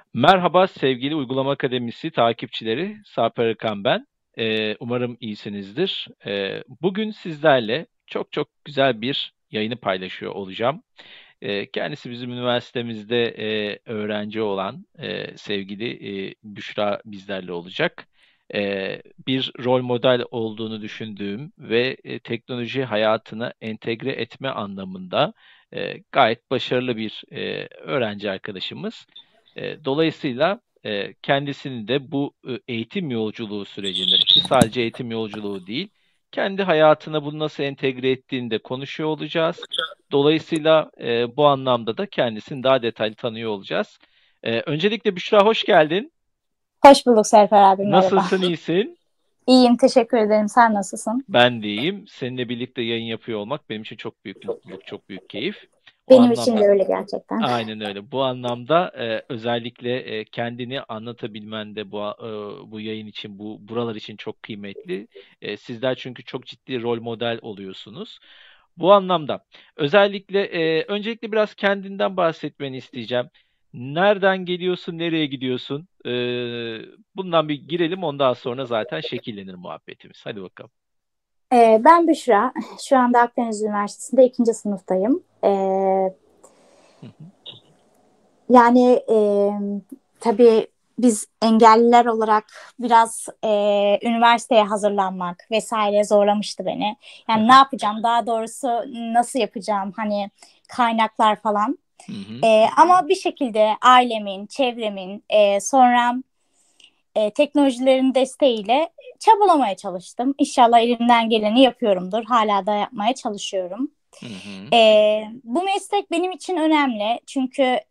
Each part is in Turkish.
Merhaba sevgili Uygulama Akademisi takipçileri, Sarper Arıkan ben. Umarım iyisinizdir. Bugün sizlerle çok güzel bir yayını paylaşıyor olacağım. Kendisi bizim üniversitemizde öğrenci olan sevgili Büşra bizlerle olacak. Bir rol model olduğunu düşündüğüm ve teknoloji hayatına entegre etme anlamında gayet başarılı bir öğrenci arkadaşımız. Dolayısıyla kendisini de bu eğitim yolculuğu sürecinde ki sadece eğitim yolculuğu değil, kendi hayatına bunu nasıl entegre ettiğini de konuşuyor olacağız. Dolayısıyla bu anlamda da kendisini daha detaylı tanıyor olacağız. Öncelikle Büşra hoş geldin. Hoş bulduk Serper abi, merhaba. Nasılsın, iyisin? İyiyim, teşekkür ederim. Sen nasılsın? Ben de iyiyim. Seninle birlikte yayın yapıyor olmak benim için çok büyük mutluluk, çok büyük keyif. O Benim için de anlamda öyle gerçekten. aynen öyle. Bu anlamda özellikle kendini anlatabilmen de bu yayın için, buralar için çok kıymetli. Sizler çünkü çok ciddi rol model oluyorsunuz. Bu anlamda özellikle öncelikle biraz kendinden bahsetmeni isteyeceğim. Nereden geliyorsun, nereye gidiyorsun? Bundan bir girelim, ondan sonra zaten şekillenir muhabbetimiz. Hadi bakalım. Ben Büşra. Şu anda Akdeniz Üniversitesi'nde ikinci sınıftayım. Hı hı, Yani tabii biz engelliler olarak biraz üniversiteye hazırlanmak vesaire zorlamıştı beni. hı Yani ne hı, yapacağım, daha doğrusu nasıl yapacağım, hani kaynaklar falan. hı hı, Ama bir şekilde ailemin, çevremin, sonra teknolojilerin desteğiyle çabalamaya çalıştım. İnşallah elimden geleni yapıyorumdur. Hala da yapmaya çalışıyorum. hı hı, Bu meslek benim için önemli. Çünkü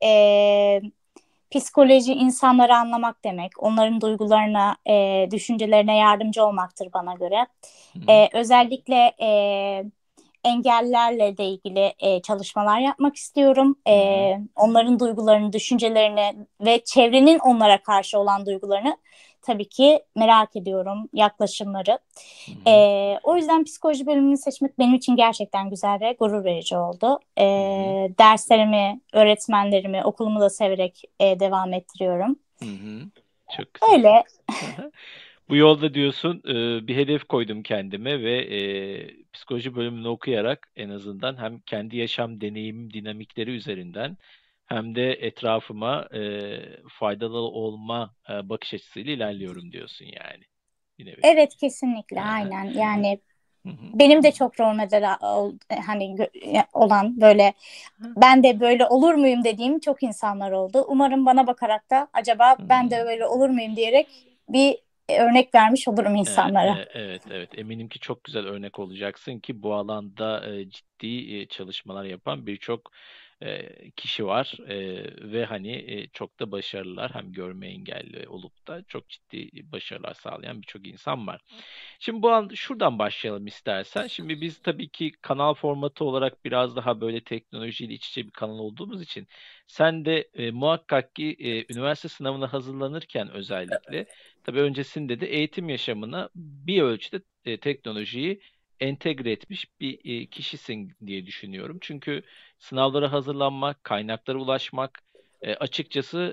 psikoloji insanları anlamak demek. Onların duygularına, düşüncelerine yardımcı olmaktır bana göre. hı hı, Özellikle engellilerle de ilgili çalışmalar yapmak istiyorum. hı hı, Onların duygularını, düşüncelerini ve çevrenin onlara karşı olan duygularını tabii ki merak ediyorum, yaklaşımları. hı hı, O yüzden psikoloji bölümünü seçmek benim için gerçekten güzel ve gurur verici oldu. hı hı, Derslerimi, öğretmenlerimi, okulumu da severek devam ettiriyorum. hı hı. Çok güzel. Öyle. Aha. Bu yolda diyorsun bir hedef koydum kendime ve psikoloji bölümünü okuyarak en azından hem kendi yaşam deneyimim dinamikleri üzerinden hem de etrafıma faydalı olma bakış açısıyla ilerliyorum diyorsun yani bir nevi. Evet, kesinlikle Aha. aynen. Yani Hı hı. benim de çok rol model hani olan böyle ben de böyle olur muyum dediğim çok insanlar oldu. Umarım bana bakarak da acaba Hı ben hı. de böyle olur muyum diyerek bir örnek vermiş olurum insanlara. Evet, eminim ki çok güzel örnek olacaksın ki bu alanda ciddi çalışmalar yapan birçok kişi var ve hani çok da başarılılar, hem görme engelli olup da çok ciddi başarılar sağlayan birçok insan var. Şimdi şuradan başlayalım istersen. Şimdi biz tabii ki kanal formatı olarak biraz daha böyle teknolojiyle iç içe bir kanal olduğumuz için sen de muhakkak ki üniversite sınavına hazırlanırken özellikle tabii öncesinde de eğitim yaşamına bir ölçüde teknolojiyi entegre etmiş bir kişisin diye düşünüyorum. Çünkü sınavlara hazırlanmak, kaynaklara ulaşmak açıkçası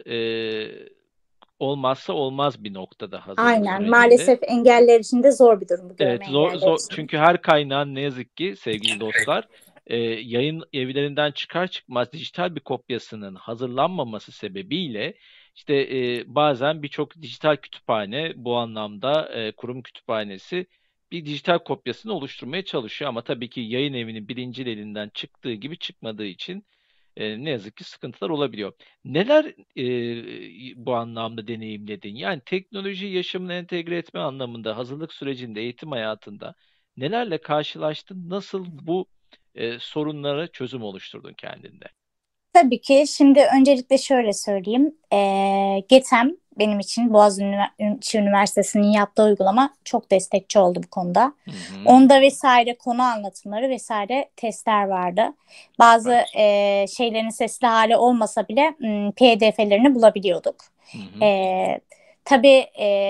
olmazsa olmaz bir noktada hazırlık Aynen. sürecinde. Maalesef engeller için de zor bir durum bu, Evet, görme engeller için. çünkü her kaynağın ne yazık ki sevgili dostlar yayın evlerinden çıkar çıkmaz dijital bir kopyasının hazırlanmaması sebebiyle işte bazen birçok dijital kütüphane bu anlamda kurum kütüphanesi bir dijital kopyasını oluşturmaya çalışıyor ama tabii ki yayın evinin birinci elinden çıktığı gibi çıkmadığı için ne yazık ki sıkıntılar olabiliyor. Neler bu anlamda deneyimledin? Yani teknoloji yaşamına entegre etme anlamında hazırlık sürecinde, eğitim hayatında nelerle karşılaştın? Nasıl bu sorunlara çözüm oluşturdun kendinde? Tabii ki. Şimdi öncelikle şöyle söyleyeyim. GETEM benim için Boğaziçi Üniversitesi'nin yaptığı uygulama çok destekçi oldu bu konuda. Hı hı. Onda vesaire konu anlatımları vesaire testler vardı. Bazı Süper. şeylerin sesli hali olmasa bile PDF'lerini bulabiliyorduk. Hı hı. E, tabii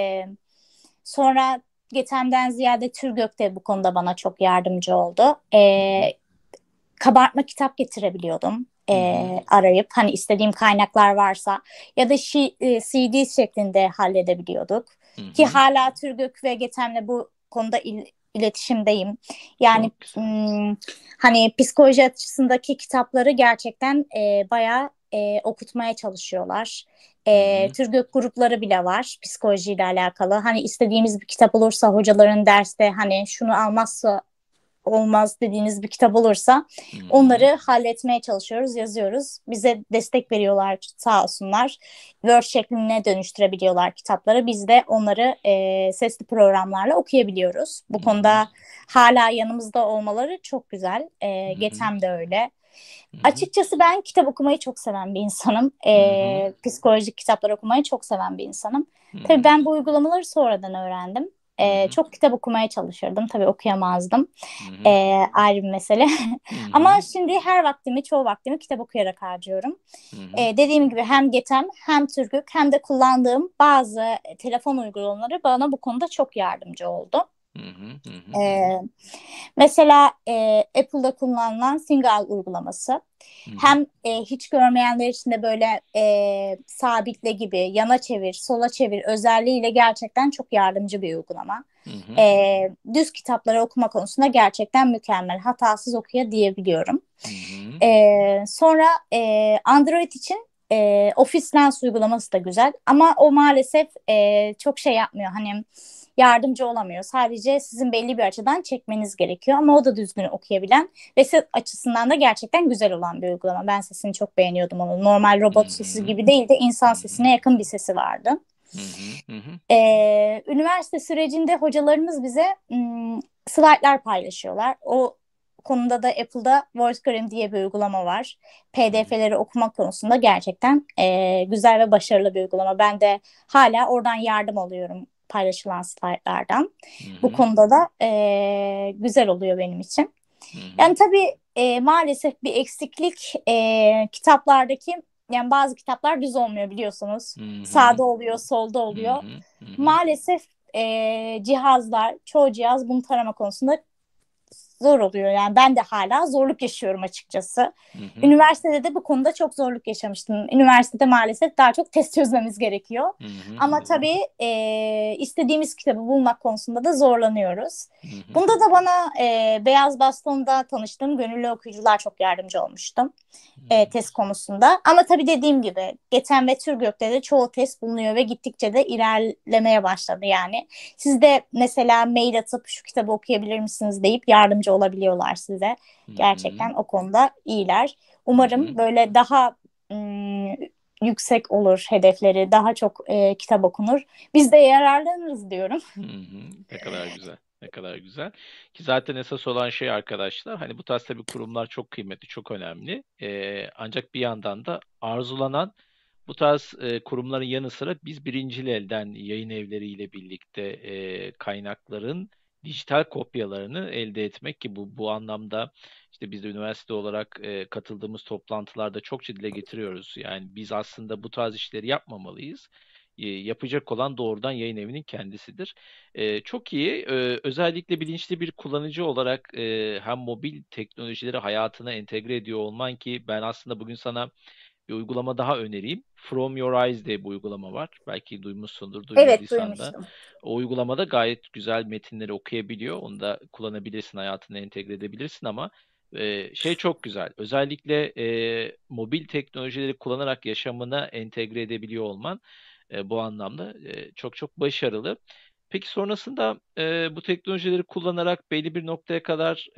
sonra GETEM'den ziyade TÜRGÖK de bu konuda bana çok yardımcı oldu. Hı hı. Kabartma kitap getirebiliyordum. arayıp hani istediğim kaynaklar varsa ya da CD şeklinde halledebiliyorduk. Hı Ki hı. hala Turgök ve Getem'le bu konuda iletişimdeyim. Yani Çok güzel. hani psikoloji açısındaki kitapları gerçekten bayağı okutmaya çalışıyorlar. Hı hı. Turgök grupları bile var psikolojiyle alakalı. Hani istediğimiz bir kitap olursa hocaların derste hani şunu almazsa olmaz dediğiniz bir kitap olursa Hı hı. onları halletmeye çalışıyoruz, yazıyoruz. Bize destek veriyorlar sağ olsunlar. Word şekline dönüştürebiliyorlar kitapları. Biz de onları sesli programlarla okuyabiliyoruz. Bu Hı hı. konuda hala yanımızda olmaları çok güzel. Hı hı. Getem de öyle. Hı hı. Açıkçası ben kitap okumayı çok seven bir insanım. Hı hı. Psikolojik kitaplar okumayı çok seven bir insanım. Hı Tabii hı. ben bu uygulamaları sonradan öğrendim. Hı hı. Çok kitap okumaya çalışırdım. Tabii okuyamazdım. Hı hı. Ayrı bir mesele. Hı Ama hı. şimdi çoğu vaktimi kitap okuyarak harcıyorum. Hı hı. Dediğim gibi hem Getem hem Türkük hem de kullandığım bazı telefon uygulamaları bana bu konuda çok yardımcı oldu. Hı hı. Hı hı. Ee, Mesela Apple'da kullanılan Singal uygulaması. Hı hı. Hem hiç görmeyenler için de böyle sabitle gibi yana çevir, sola çevir özelliğiyle gerçekten çok yardımcı bir uygulama. Hı hı. Düz kitapları okuma konusunda gerçekten mükemmel. Hatasız okuya diyebiliyorum. Hı hı. Sonra Android için Office Lens uygulaması da güzel. Ama o maalesef çok şey yapmıyor. Hani yardımcı olamıyor. Sadece sizin belli bir açıdan çekmeniz gerekiyor. Ama o da düzgün okuyabilen ve ses açısından da gerçekten güzel olan bir uygulama. Ben sesini çok beğeniyordum onu. Normal Hı robot sesi hı. gibi değil de Hı insan hı. sesine yakın bir sesi vardı. Hı hı. Hı hı. Üniversite sürecinde hocalarımız bize slaytlar paylaşıyorlar. O konuda da Apple'da VoiceGram diye bir uygulama var. PDF'leri okuma konusunda gerçekten güzel ve başarılı bir uygulama. Ben de hala oradan yardım alıyorum paylaşılan slaytlardan. Hı Bu hı. konuda da güzel oluyor benim için. Hı hı. Yani tabii maalesef bir eksiklik kitaplardaki yani bazı kitaplar düz olmuyor biliyorsunuz. Hı hı. Sağda oluyor, solda Hı oluyor. hı. Hı hı. Maalesef çoğu cihaz bunu tarama konusunda zor oluyor. Yani ben de hala zorluk yaşıyorum açıkçası. Hı hı. Üniversitede de bu konuda çok zorluk yaşamıştım. Üniversitede maalesef daha çok test çözmemiz gerekiyor. Hı hı. Ama tabii istediğimiz kitabı bulmak konusunda da zorlanıyoruz. Hı hı. Bunda da bana Beyaz Baston'da tanıştığım gönüllü okuyucular çok yardımcı olmuştu test konusunda. Ama tabii dediğim gibi Geten ve Türgök'te de çoğu test bulunuyor ve gittikçe de ilerlemeye başladı yani. Siz de mesela mail atıp şu kitabı okuyabilir misiniz deyip yardımcı olabiliyorlar size. Hı hı. Gerçekten o konuda iyiler. Hı hı. Umarım böyle daha ım, yüksek olur hedefleri, daha çok kitap okunur. Biz de yararlanırız diyorum. Hı hı. Ne kadar güzel. Ne kadar güzel. Ki zaten esas olan şey arkadaşlar hani bu tarz tabii kurumlar çok kıymetli, çok önemli. Ancak bir yandan da arzulanan bu tarz kurumların yanı sıra biz birincil elden yayın evleriyle birlikte kaynakların dijital kopyalarını elde etmek ki bu anlamda işte biz de üniversite olarak katıldığımız toplantılarda çokça dile getiriyoruz. Yani biz aslında bu tarz işleri yapmamalıyız. Yapacak olan doğrudan yayın evinin kendisidir. Çok iyi. Özellikle bilinçli bir kullanıcı olarak hem mobil teknolojileri hayatına entegre ediyor olman ki ben aslında bugün sana bir uygulama daha önereyim. From Your Eyes diye bir uygulama var. Belki duymuşsundur, Evet, duymadıysan da. duymuştum. O uygulamada gayet güzel metinleri okuyabiliyor. Onu da kullanabilirsin, hayatına entegre edebilirsin ama şey çok güzel. Özellikle mobil teknolojileri kullanarak yaşamına entegre edebiliyor olman bu anlamda çok çok başarılı. Peki sonrasında bu teknolojileri kullanarak belli bir noktaya kadar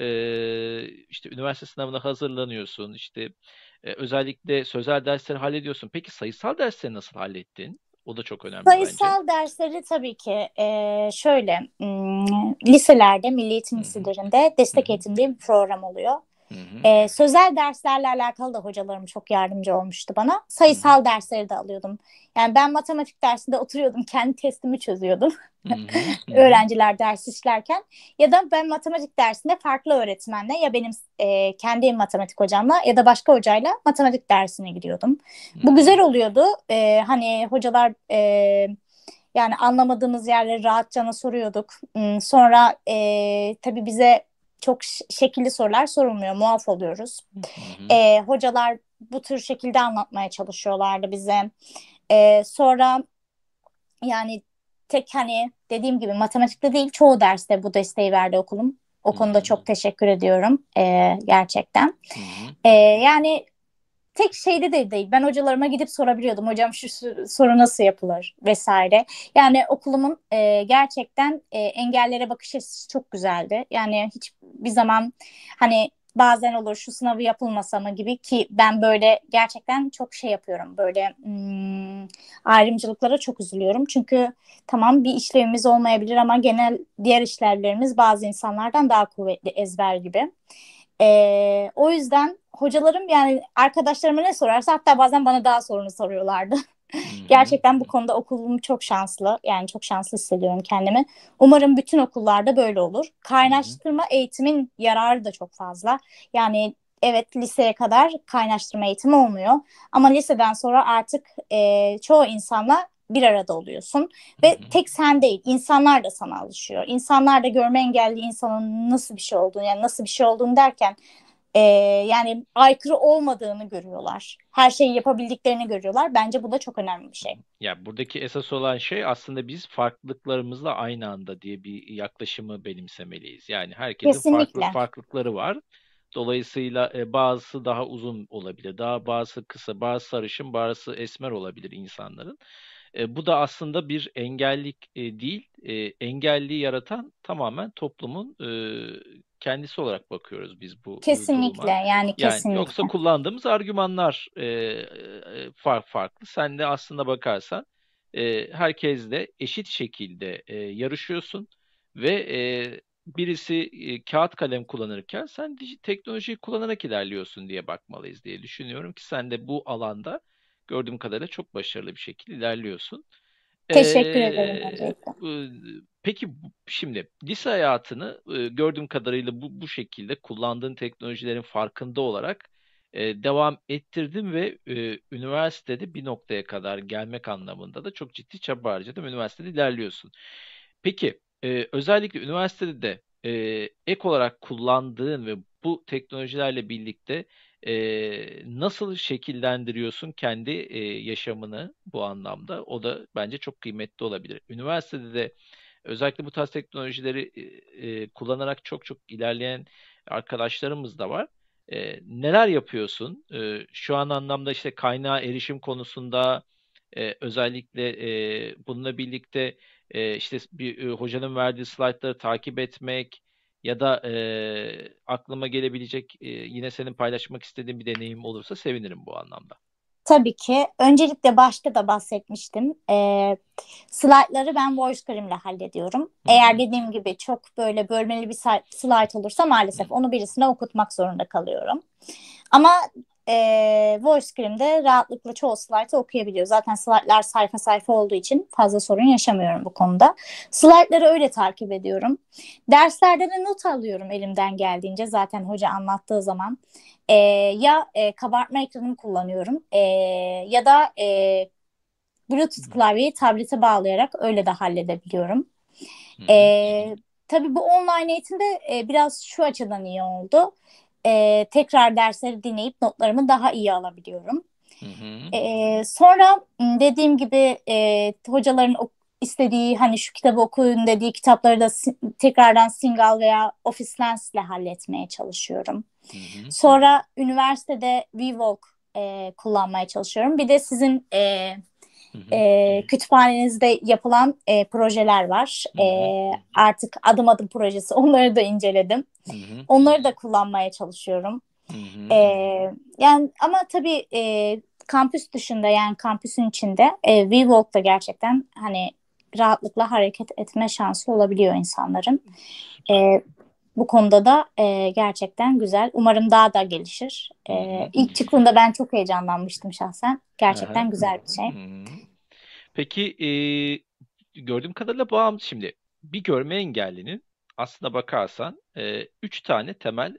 işte üniversite sınavına hazırlanıyorsun. İşte özellikle sözel dersleri hallediyorsun. Peki sayısal dersleri nasıl hallettin? O da çok önemli bence. Sayısal dersleri tabii ki şöyle liselerde, milli eğitim Hı hı. liselerinde Hı destek hı. eğitim diye bir program oluyor. Hı hı. Sözel derslerle alakalı da hocalarım çok yardımcı olmuştu bana. Hı hı. Sayısal dersleri de alıyordum. Yani ben matematik dersinde oturuyordum, kendi testimi çözüyordum. Hı hı. Hı hı. Öğrenciler ders işlerken ya da ben matematik dersinde farklı öğretmenle ya benim kendi matematik hocamla ya da başka hocayla matematik dersine gidiyordum. Hı Bu hı. güzel oluyordu. Hani hocalar yani anlamadığımız yerleri rahatça soruyorduk. Sonra tabii bize çok şekilli sorular sorulmuyor. Muaf oluyoruz. Hı hı. Hocalar bu tür şekilde anlatmaya çalışıyorlardı bize. Sonra yani tek hani dediğim gibi matematikte değil çoğu derste bu desteği verdi okulum. O Hı konuda hı. çok teşekkür ediyorum gerçekten. Hı hı. Yani tek şeyde de değil. Ben hocalarıma gidip sorabiliyordum. Hocam şu soru nasıl yapılır vesaire. Yani okulumun gerçekten engellere bakış açısı çok güzeldi. Yani hiç bir zaman hani bazen olur şu sınavı yapılmasa mı gibi ki ben böyle gerçekten çok şey yapıyorum. Böyle ayrımcılıklara çok üzülüyorum. Çünkü tamam bir işlevimiz olmayabilir ama genel diğer işlevlerimiz bazı insanlardan daha kuvvetli ezber gibi. O yüzden hocalarım yani arkadaşlarıma ne sorarsa hatta bazen bana daha sorunu soruyorlardı. Hı hı. Gerçekten bu konuda okulum çok şanslı. Yani çok şanslı hissediyorum kendimi. Umarım bütün okullarda böyle olur. Hı hı. Kaynaştırma eğitimin yararı da çok fazla. Yani evet liseye kadar kaynaştırma eğitimi olmuyor. Ama liseden sonra artık çoğu insanla bir arada oluyorsun. Hı Ve hı. tek sen değil, insanlar da sana alışıyor. İnsanlar da görme engelli insanın nasıl bir şey olduğunu, yani nasıl bir şey olduğunu derken e, yani aykırı olmadığını görüyorlar. Her şeyi yapabildiklerini görüyorlar. Bence bu da çok önemli bir şey. Ya buradaki esas olan şey aslında biz farklılıklarımızla aynı anda diye bir yaklaşımı benimsemeliyiz. Yani herkesin farklı Kesinlikle. farklılıkları var. Dolayısıyla bazısı daha uzun olabilir, daha bazısı kısa, bazı sarışın, bazısı esmer olabilir insanların. Bu da aslında bir engellik değil, engelliği yaratan tamamen toplumun kendisi olarak bakıyoruz biz bu Kesinlikle duruma. yani Yani yoksa kesinlikle. kullandığımız argümanlar farklı. Sen de aslında bakarsan herkesle eşit şekilde yarışıyorsun ve birisi kağıt kalem kullanırken sen teknolojiyi kullanarak ilerliyorsun diye bakmalıyız diye düşünüyorum ki sen de bu alanda gördüğüm kadarıyla çok başarılı bir şekilde ilerliyorsun. Teşekkür ederim Ee, öncelikle. peki şimdi lise hayatını gördüğüm kadarıyla bu şekilde kullandığın teknolojilerin farkında olarak devam ettirdim ve üniversitede bir noktaya kadar gelmek anlamında da çok ciddi çaba harcadım. Üniversitede ilerliyorsun. Peki özellikle üniversitede de ek olarak kullandığın ve bu teknolojilerle birlikte nasıl şekillendiriyorsun kendi yaşamını bu anlamda? O da bence çok kıymetli olabilir. Üniversitede de özellikle bu tarz teknolojileri kullanarak çok çok ilerleyen arkadaşlarımız da var. Neler yapıyorsun? Şu an anlamda işte kaynağa erişim konusunda özellikle bununla birlikte işte bir hocanın verdiği slaytları takip etmek ya da aklıma gelebilecek yine senin paylaşmak istediğin bir deneyim olursa sevinirim bu anlamda. Tabii ki. Öncelikle başta da bahsetmiştim. Slaytları ben voice ile hallediyorum. Hı Eğer hı. dediğim gibi çok böyle bölmeli bir slayt olursa Hı maalesef onu birisine okutmak zorunda kalıyorum. Ama voice screen'de rahatlıkla çoğu slaytı okuyabiliyor. Zaten slaytlar sayfa sayfa olduğu için fazla sorun yaşamıyorum bu konuda. Slaytları öyle takip ediyorum. Derslerde de not alıyorum elimden geldiğince. Zaten hoca anlattığı zaman. Ya kabartma ekranını kullanıyorum ya da Bluetooth klavyeyi tablete bağlayarak öyle de halledebiliyorum. Hı hı. Tabii bu online eğitimde biraz şu açıdan iyi oldu. Tekrar dersleri dinleyip notlarımı daha iyi alabiliyorum. Hı hı. Sonra dediğim gibi hocaların istediği hani şu kitabı okuyun dediği kitapları da tekrardan Singal veya Office Lens ile halletmeye çalışıyorum. Hı hı. Sonra üniversitede VWalk kullanmaya çalışıyorum. Bir de sizin Hı hı. kütüphanenizde yapılan projeler var. Hı hı. Artık adım adım projesi onları da inceledim. Hı hı. Onları da kullanmaya çalışıyorum. Hı E, hı. Yani ama tabii kampüs dışında yani kampüsün içinde VWalk'ta gerçekten hani rahatlıkla hareket etme şansı olabiliyor insanların. Süper. Bu konuda da gerçekten güzel. Umarım daha da gelişir. Hı hı. İlk çıktığında ben çok heyecanlanmıştım şahsen. Aha. Gerçekten güzel bir şey. Hı hı. Peki gördüğüm kadarıyla şimdi bir görme engellinin aslında bakarsan üç tane temel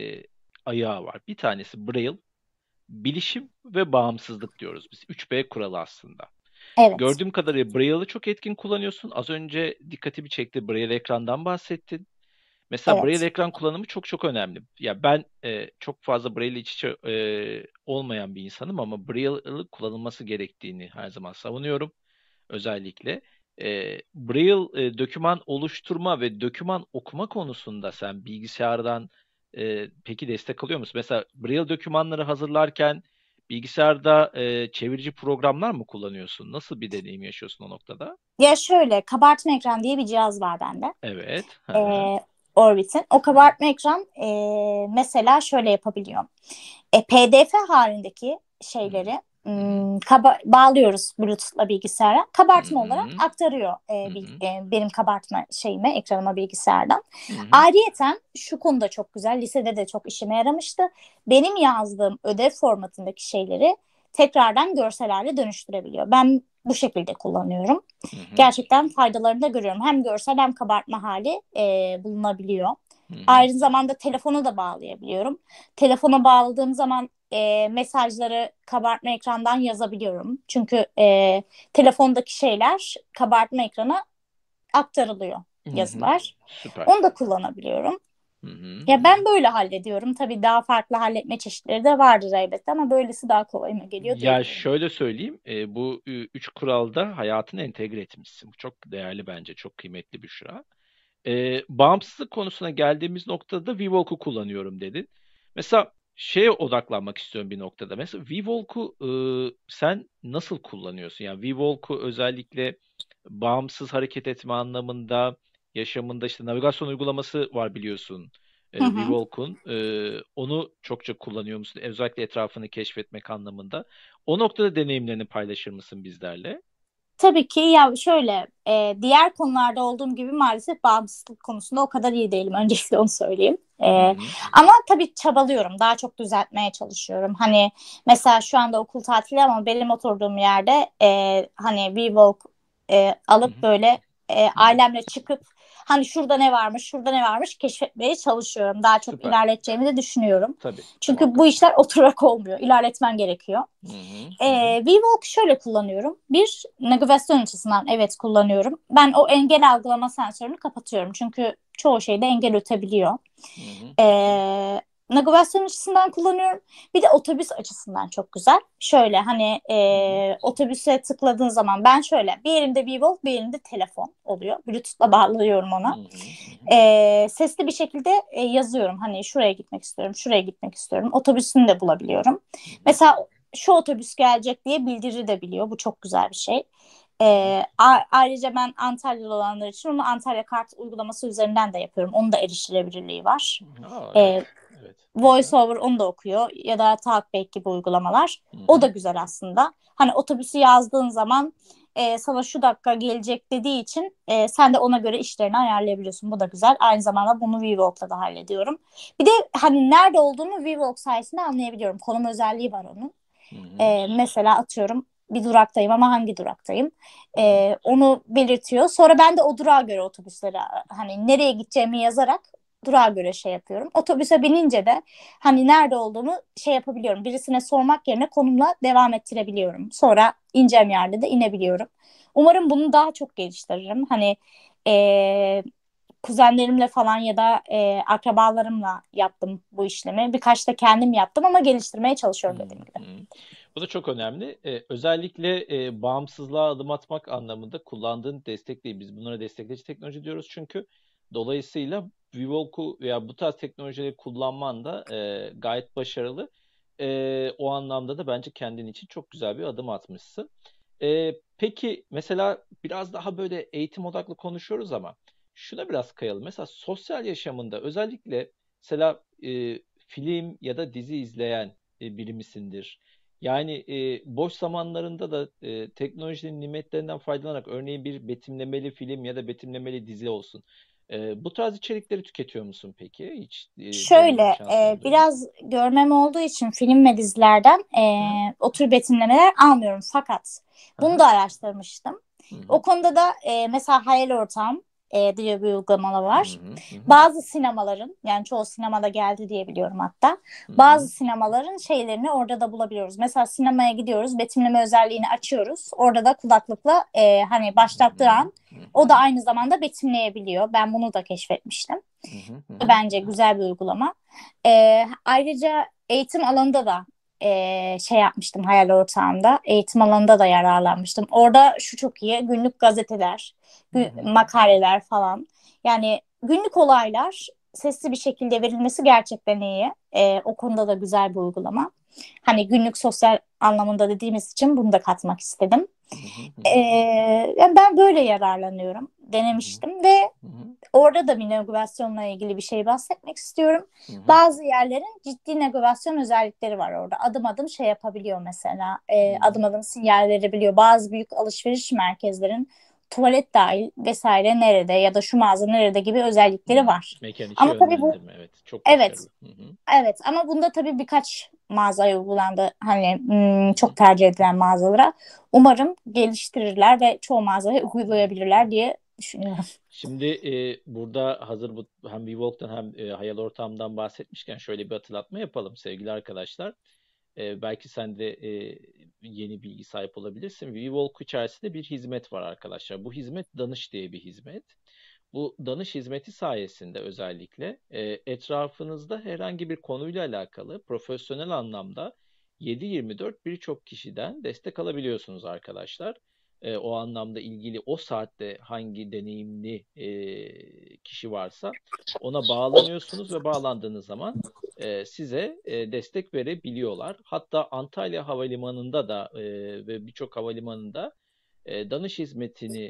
ayağı var. Bir tanesi Braille, bilişim ve bağımsızlık diyoruz biz. 3B kuralı aslında. Evet. Gördüğüm kadarıyla Braille'ı çok etkin kullanıyorsun. Az önce dikkatimi çekti. Braille ekrandan bahsettin. Mesela Braille Evet. ekran kullanımı çok çok önemli. Ya ben çok fazla Braille iç içe olmayan bir insanım ama Braille'lı kullanılması gerektiğini her zaman savunuyorum. Özellikle Braille doküman oluşturma ve doküman okuma konusunda sen bilgisayardan peki destek alıyor musun? Mesela Braille dokümanları hazırlarken bilgisayarda çevirici programlar mı kullanıyorsun? Nasıl bir deneyim yaşıyorsun o noktada? Ya şöyle, kabartma ekran diye bir cihaz var bende. Evet. Hı E, hı. Orbit'in. O kabartma ekran mesela şöyle yapabiliyor. PDF halindeki Hı hı. şeyleri Hı hı. bağlıyoruz Bluetooth'la bilgisayara. Hı Kabartma olarak hı. aktarıyor Hı hı. benim kabartma şeyime, ekranıma bilgisayardan. Hı hı. Ayrıyeten şu konuda çok güzel, lisede de çok işime yaramıştı. Benim yazdığım ödev formatındaki şeyleri tekrardan görsel hale dönüştürebiliyor. Ben bu şekilde kullanıyorum. Hı hı. Gerçekten faydalarını da görüyorum. Hem görsel hem kabartma hali bulunabiliyor. Hı hı. Aynı zamanda telefona da bağlayabiliyorum. Telefona bağladığım zaman mesajları kabartma ekrandan yazabiliyorum. Çünkü telefondaki şeyler kabartma ekrana aktarılıyor, Hı hı. yazılar. Süper. Onu da kullanabiliyorum. Hı hı. Ya Hı hı. ben böyle hallediyorum. Tabii daha farklı halletme çeşitleri de vardır elbette ama böylesi daha kolayıma geliyor Ya diyebilirim. şöyle söyleyeyim, bu üç kuralda hayatını entegre etmişsin. Bu çok değerli bence, çok kıymetli bir şura. Bağımsızlık konusuna geldiğimiz noktada da Vvolk'u kullanıyorum dedin. Mesela şeye odaklanmak istiyorum bir noktada. Mesela Vvolk'u sen nasıl kullanıyorsun? Yani Vvolk'u özellikle bağımsız hareket etme anlamında, yaşamında işte navigasyon uygulaması var biliyorsun. Hı hı. Vvolk'un. Onu çokça kullanıyor musun? Özellikle etrafını keşfetmek anlamında. O noktada deneyimlerini paylaşır mısın bizlerle? Tabii ki ya şöyle diğer konularda olduğum gibi maalesef bağımsızlık konusunda o kadar iyi değilim. Öncelikle onu söyleyeyim. Hı hı. Ama tabii çabalıyorum. Daha çok düzeltmeye çalışıyorum. Hani mesela şu anda okul tatili ama benim oturduğum yerde hani WeWalk Hı alıp hı. böyle Hı hı. ailemle çıkıp hani şurada ne varmış, şurada ne varmış keşfetmeye çalışıyorum. Daha çok Süper. ilerleteceğimi de düşünüyorum. Tabii, Çünkü bu muhakkak. işler oturarak olmuyor. İlerletmen gerekiyor. Hı hı, hı hı, VWalk şöyle kullanıyorum. Bir, navigasyon açısından evet kullanıyorum. Ben o engel algılama sensörünü kapatıyorum. Çünkü çoğu şeyde engel ötebiliyor. hı hı, Navigasyon açısından kullanıyorum. Bir de otobüs açısından çok güzel. Şöyle hani hı hı, otobüse tıkladığın zaman ben şöyle bir elimde VWalk bir elimde telefon oluyor. Bluetooth'la bağlıyorum hı ona. hı, hı hı. Sesli bir şekilde yazıyorum. Hani şuraya gitmek istiyorum, şuraya gitmek istiyorum. Otobüsünü de bulabiliyorum. Hı hı, Mesela şu otobüs gelecek diye bildiri de biliyor. Bu çok güzel bir şey. hı hı. Ayrıca ben Antalyalı olanlar için onu Antalya Kart uygulaması üzerinden de yapıyorum. Onun da erişilebilirliği var. Aa, Ee, evet. Evet. Güzel. VoiceOver onu da okuyor ya da Talkback gibi uygulamalar. Hı O da hı, güzel aslında. Hani otobüsü yazdığın zaman sana şu dakika gelecek dediği için sen de ona göre işlerini ayarlayabiliyorsun. Bu da güzel. Aynı zamanda bunu VWalk'la da hallediyorum. Bir de hani nerede olduğumu VWalk sayesinde anlayabiliyorum. Konum özelliği var onun. hı hı, Mesela atıyorum bir duraktayım ama hangi duraktayım? hı hı, Onu belirtiyor. Sonra ben de o durağa göre otobüslere hani nereye gideceğimi yazarak durağa göre şey yapıyorum. Otobüse binince de hani nerede olduğumu şey yapabiliyorum. Birisine sormak yerine konumla devam ettirebiliyorum. Sonra ineceğim yerde de inebiliyorum. Umarım bunu daha çok geliştiririm. Hani e, kuzenlerimle falan ya da akrabalarımla yaptım bu işlemi. Birkaç da kendim yaptım ama geliştirmeye hı çalışıyorum dediğim gibi. hı. Bu da çok önemli. Özellikle bağımsızlığa adım atmak anlamında kullandığın destekleyi biz bunlara destekleyici teknoloji diyoruz çünkü dolayısıyla Vivol'ku veya bu tarz teknolojileri kullanman da gayet başarılı. O anlamda da bence kendin için çok güzel bir adım atmışsın. Peki mesela biraz daha böyle eğitim odaklı konuşuyoruz ama şuna biraz kayalım. Mesela sosyal yaşamında özellikle mesela film ya da dizi izleyen biri misindir? Yani boş zamanlarında da teknolojinin nimetlerinden faydalanarak örneğin bir betimlemeli film ya da betimlemeli dizi olsun. Bu tarz içerikleri tüketiyor musun peki? Hiç deneyimleme Şöyle şansın oluyor mu? biraz görmem olduğu için film ve dizilerden Hı hı. o tür betimlemeler almıyorum. Fakat bunu Aha. da araştırmıştım. Hı O hı. konuda da mesela Hayal Ortam diye bir uygulamalar Hı var. hı. Hı hı. Bazı sinemaların yani çoğu sinemada geldi diye biliyorum hatta. Hı Bazı hı. sinemaların şeylerini orada da bulabiliyoruz. Mesela sinemaya gidiyoruz, betimleme özelliğini açıyoruz. Orada da kulaklıkla hani Hı başlattığı hı. an O da aynı zamanda betimleyebiliyor. Ben bunu da keşfetmiştim. Bence güzel bir uygulama. Ayrıca eğitim alanında da şey yapmıştım hayal ortağımda. Eğitim alanında da yararlanmıştım. Orada şu çok iyi. Günlük gazeteler, makaleler falan. Yani günlük olaylar sesli bir şekilde verilmesi gerçekten iyi. O konuda da güzel bir uygulama. Hani günlük sosyal anlamında dediğimiz için bunu da katmak istedim. Yani ben böyle yararlanıyorum. Denemiştim ve orada da bir navigasyonla ilgili bir şey bahsetmek istiyorum. Bazı yerlerin ciddi navigasyon özellikleri var orada. Adım adım şey yapabiliyor mesela. Adım adım sinyal verebiliyor. Bazı büyük alışveriş merkezlerin tuvalet dahil vesaire nerede ya da şu mağaza nerede gibi özellikleri var. Mekan içi Ama tabii bu yönlendirme, evet, çok başarılı. evet ama bunda tabii birkaç mağazaya uygulandı. Hani çok tercih edilen mağazalara. Umarım geliştirirler ve çoğu mağazaya uygulayabilirler diye düşünüyorum. Şimdi burada hazır bu hem WeWalk'tan hem Hayal Ortam'dan bahsetmişken şöyle bir hatırlatma yapalım sevgili arkadaşlar. Belki sen de yeni bilgi sahip olabilirsin. WeWalk içerisinde bir hizmet var arkadaşlar. Bu hizmet Danış diye bir hizmet. Bu danış hizmeti sayesinde özellikle etrafınızda herhangi bir konuyla alakalı profesyonel anlamda 7/24 birçok kişiden destek alabiliyorsunuz arkadaşlar. O anlamda ilgili o saatte hangi deneyimli kişi varsa ona bağlanıyorsunuz ve bağlandığınız zaman size destek verebiliyorlar. Hatta Antalya Havalimanı'nda da ve birçok havalimanında danış hizmetini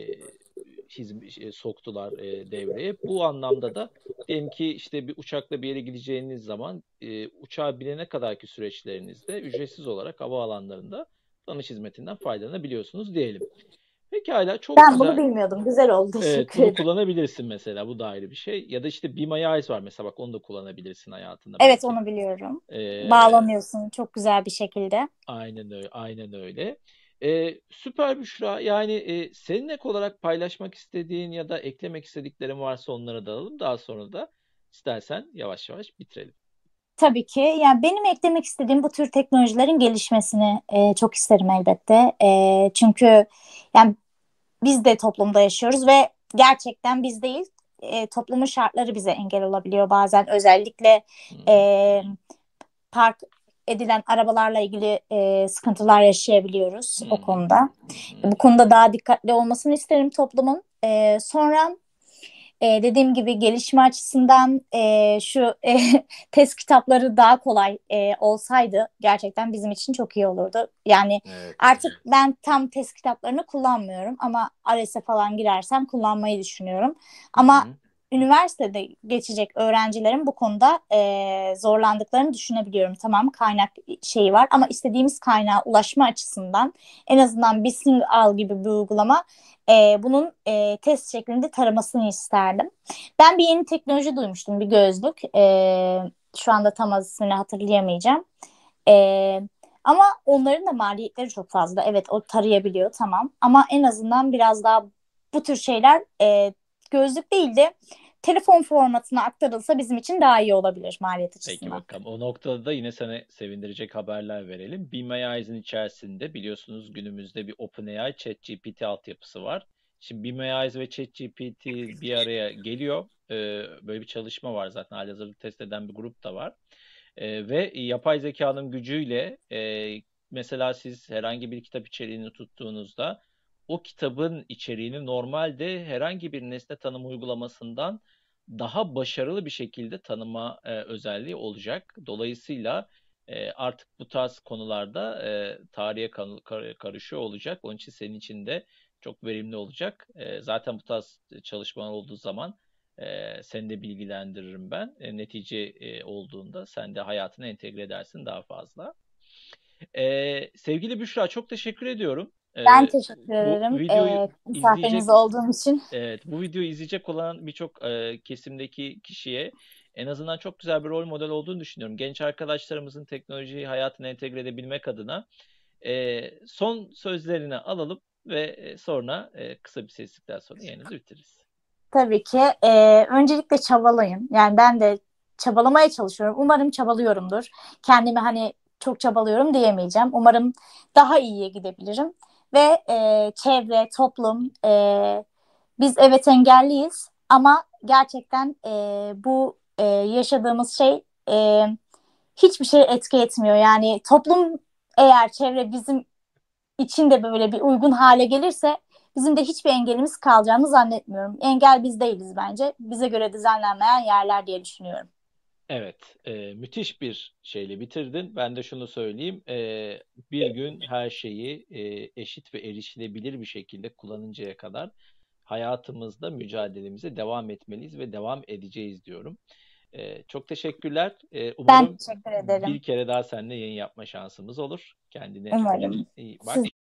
soktular devreye. Bu anlamda da diyelim ki işte bir uçakla bir yere gideceğiniz zaman uçağa binene kadarki süreçlerinizde ücretsiz olarak havaalanlarında danış hizmetinden faydalanabiliyorsunuz diyelim. Pekala, çok Ben güzel. bunu bilmiyordum. Güzel oldu. Evet, Teşekkür bunu ederim. kullanabilirsin mesela. Bu da ayrı bir şey. Ya da işte Be My Eyes var mesela. Bak onu da kullanabilirsin hayatında Evet belki. onu biliyorum. Ee, Bağlanıyorsun çok güzel bir şekilde. aynen öyle. Aynen öyle. Süper Büşra. Yani senin ek olarak paylaşmak istediğin ya da eklemek istediklerin varsa onları da alalım. Daha sonra da istersen yavaş yavaş bitirelim. Tabii ki. Yani benim eklemek istediğim bu tür teknolojilerin gelişmesini çok isterim elbette. Çünkü yani biz de toplumda yaşıyoruz ve gerçekten biz değil toplumun şartları bize engel olabiliyor bazen. Özellikle e, park edilen arabalarla ilgili sıkıntılar yaşayabiliyoruz o konuda. Bu konuda daha dikkatli olmasını isterim toplumun. Sonra dediğim gibi gelişme açısından şu test kitapları daha kolay olsaydı gerçekten bizim için çok iyi olurdu. Yani Evet. artık ben tam test kitaplarını kullanmıyorum ama ALES'e falan girersem kullanmayı düşünüyorum. Ama üniversitede geçecek öğrencilerin bu konuda zorlandıklarını düşünebiliyorum. Tamam kaynak şeyi var ama istediğimiz kaynağa ulaşma açısından en azından Bing Al gibi bir uygulama bunun test şeklinde taramasını isterdim. Ben bir yeni teknoloji duymuştum, bir gözlük. Şu anda tam ismini hatırlayamayacağım. E, Ama onların da maliyetleri çok fazla. Evet o tarayabiliyor tamam. Ama en azından biraz daha bu tür şeyler gözlük değil de telefon formatına aktarılsa bizim için daha iyi olabilir maliyet Peki açısından. bakalım. O noktada da yine sana sevindirecek haberler verelim. Be My Eyes'in içerisinde biliyorsunuz günümüzde bir OpenAI ChatGPT altyapısı var. Şimdi Be My Eyes ve ChatGPT bir araya geliyor. Böyle bir çalışma var zaten. Halihazırda test eden bir grup da var. Ve yapay zekanın gücüyle mesela siz herhangi bir kitap içeriğini tuttuğunuzda o kitabın içeriğini normalde herhangi bir nesne tanım uygulamasından daha başarılı bir şekilde tanıma özelliği olacak. Dolayısıyla artık bu tarz konularda tarihe karışıyor olacak. Onun için senin için de çok verimli olacak. Zaten bu tarz çalışmalar olduğu zaman seni de bilgilendiririm ben. Netice olduğunda sen de hayatına entegre edersin daha fazla. Sevgili Büşra, çok teşekkür ediyorum. Ben teşekkür Bu ederim videoyu izleyecek misafiriniz olduğum için. Evet, bu videoyu izleyecek olan birçok kesimdeki kişiye en azından çok güzel bir rol model olduğunu düşünüyorum. Genç arkadaşlarımızın teknolojiyi hayatına entegre edebilmek adına son sözlerini alalım ve sonra kısa bir seslikten sonra yayınımızı bitiririz. Tabii ki. Öncelikle çabalayın. Yani ben de çabalamaya çalışıyorum. Umarım çabalıyorumdur. Kendimi hani çok çabalıyorum diyemeyeceğim. Umarım daha iyiye gidebilirim. Ve çevre, toplum, Biz evet engelliyiz ama gerçekten bu yaşadığımız şey hiçbir şey etki etmiyor. Yani toplum, eğer çevre bizim için de böyle bir uygun hale gelirse bizim de hiçbir engelimiz kalacağını zannetmiyorum. Engel biz değiliz bence. Bize göre düzenlenmeyen yerler diye düşünüyorum. Evet, müthiş bir şeyle bitirdin. Ben de şunu söyleyeyim. Bir gün her şeyi eşit ve erişilebilir bir şekilde kullanıncaya kadar hayatımızda mücadelemize devam etmeliyiz ve devam edeceğiz diyorum. Çok teşekkürler. Ben Umarım teşekkür ederim. bir kere daha seninle yayın yapma şansımız olur. Kendine Umarım. iyi bak. Siz